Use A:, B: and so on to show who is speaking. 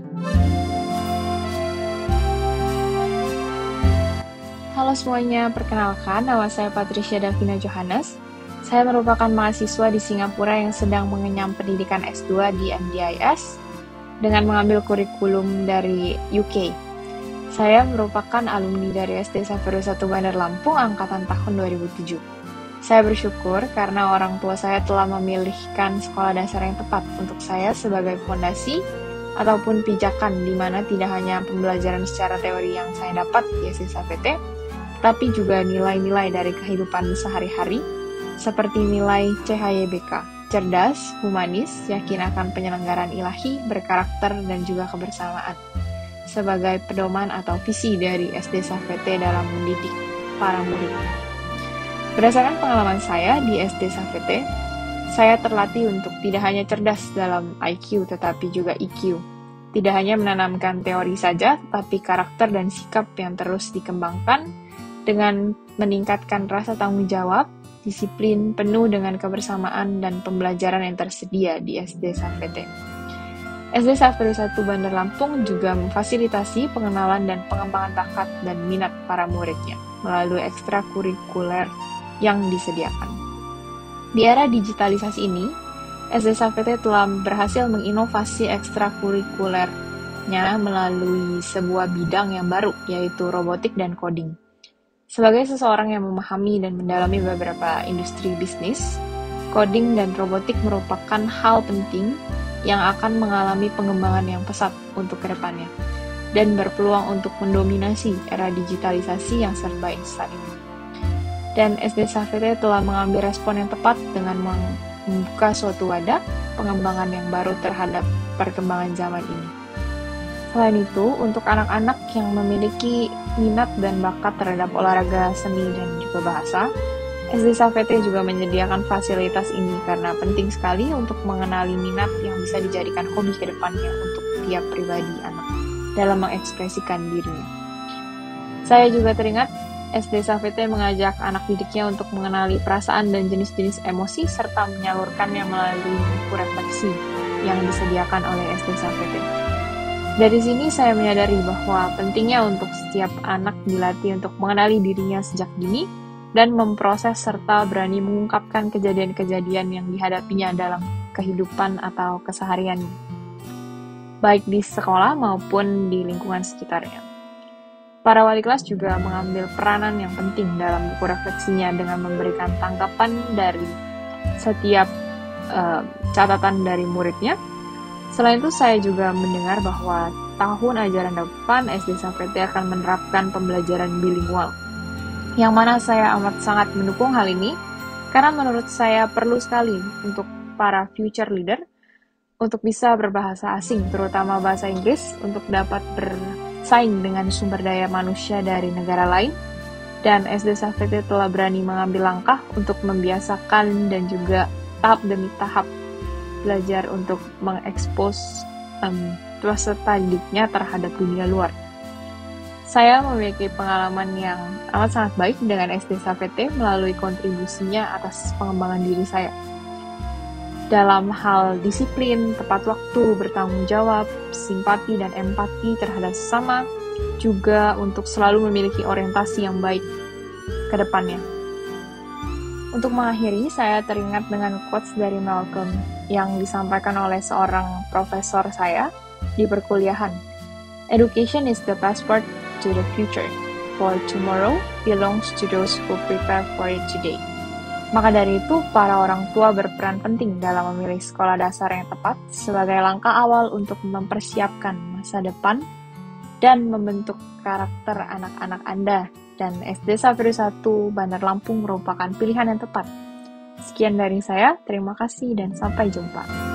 A: Halo semuanya, perkenalkan nama saya Patricia Davina Johannes. Saya merupakan mahasiswa di Singapura yang sedang mengenyam pendidikan S2 di MDIS dengan mengambil kurikulum dari UK. Saya merupakan alumni dari SD Saverio 1 Bandar Lampung angkatan tahun 2007. Saya bersyukur karena orang tua saya telah memilihkan sekolah dasar yang tepat untuk saya sebagai fondasi ataupun pijakan di mana tidak hanya pembelajaran secara teori yang saya dapat di SDSAVT, tapi juga nilai-nilai dari kehidupan sehari-hari, seperti nilai CHYBK, cerdas, humanis, yakin akan penyelenggaraan ilahi, berkarakter, dan juga kebersamaan, sebagai pedoman atau visi dari SDSAVT dalam mendidik para murid. Berdasarkan pengalaman saya di SDSAVT, saya terlatih untuk tidak hanya cerdas dalam IQ, tetapi juga EQ. Tidak hanya menanamkan teori saja, tetapi karakter dan sikap yang terus dikembangkan, dengan meningkatkan rasa tanggung jawab, disiplin penuh dengan kebersamaan dan pembelajaran yang tersedia di SDSAVT. SD Saverio 1 Bandar Lampung juga memfasilitasi pengenalan dan pengembangan bakat dan minat para muridnya melalui ekstrakurikuler yang disediakan. Di era digitalisasi ini, SDSAVT telah berhasil menginovasi ekstrakurikulernya melalui sebuah bidang yang baru, yaitu robotik dan coding. Sebagai seseorang yang memahami dan mendalami beberapa industri bisnis, coding dan robotik merupakan hal penting yang akan mengalami pengembangan yang pesat untuk kedepannya, dan berpeluang untuk mendominasi era digitalisasi yang serba instan ini. Dan SDSAVT telah mengambil respon yang tepat dengan membuka suatu wadah pengembangan yang baru terhadap perkembangan zaman ini. Selain itu, untuk anak-anak yang memiliki minat dan bakat terhadap olahraga, seni, dan juga bahasa, SDSAVT juga menyediakan fasilitas ini karena penting sekali untuk mengenali minat yang bisa dijadikan hobi ke depannya untuk tiap pribadi anak dalam mengekspresikan dirinya. Saya juga teringat SDSAVT mengajak anak didiknya untuk mengenali perasaan dan jenis-jenis emosi serta menyalurkannya melalui buku refleksi yang disediakan oleh SDSAVT. Dari sini saya menyadari bahwa pentingnya untuk setiap anak dilatih untuk mengenali dirinya sejak dini dan memproses serta berani mengungkapkan kejadian-kejadian yang dihadapinya dalam kehidupan atau kesehariannya, baik di sekolah maupun di lingkungan sekitarnya. Para wali kelas juga mengambil peranan yang penting dalam buku refleksinya dengan memberikan tanggapan dari setiap catatan dari muridnya. Selain itu, saya juga mendengar bahwa tahun ajaran depan SDSAVT akan menerapkan pembelajaran bilingual, yang mana saya amat sangat mendukung hal ini, karena menurut saya perlu sekali untuk para future leader untuk bisa berbahasa asing, terutama bahasa Inggris, untuk dapat bersaing dengan sumber daya manusia dari negara lain, dan SDSAVT telah berani mengambil langkah untuk membiasakan dan juga tahap demi tahap belajar untuk mengekspos peserta didiknya terhadap dunia luar. Saya memiliki pengalaman yang amat sangat baik dengan SDSAVT melalui kontribusinya atas pengembangan diri saya. Dalam hal disiplin, tepat waktu, bertanggung jawab, simpati dan empati terhadap sesama, juga untuk selalu memiliki orientasi yang baik ke depannya. Untuk mengakhiri, saya teringat dengan quotes dari Malcolm yang disampaikan oleh seorang profesor saya di perkuliahan. Education is the passport to the future, for tomorrow belongs to those who prepare for it today. Maka dari itu, para orang tua berperan penting dalam memilih sekolah dasar yang tepat sebagai langkah awal untuk mempersiapkan masa depan dan membentuk karakter anak-anak Anda. Dan SD Saverio 1 Bandar Lampung merupakan pilihan yang tepat. Sekian dari saya, terima kasih dan sampai jumpa.